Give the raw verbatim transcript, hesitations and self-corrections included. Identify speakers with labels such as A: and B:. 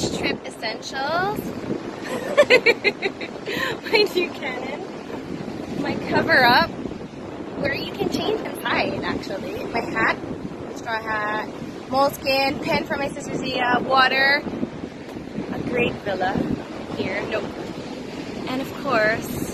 A: beach trip essentials. My new cannon. My cover up, where you can change inside actually. My hat, straw hat, moleskin, pen for my sister Zia, water, a great villa here, nope. And of course,